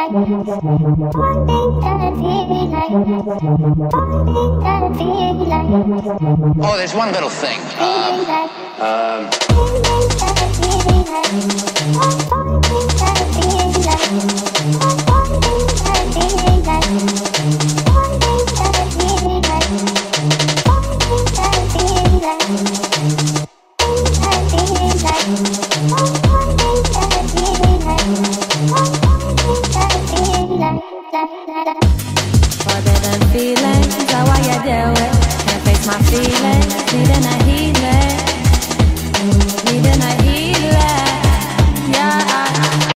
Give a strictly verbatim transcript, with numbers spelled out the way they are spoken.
Oh, there's one little thing. Um, um, Forbidden feelings, is that what you deal with? Can't face my feelings, needing a healing, needing a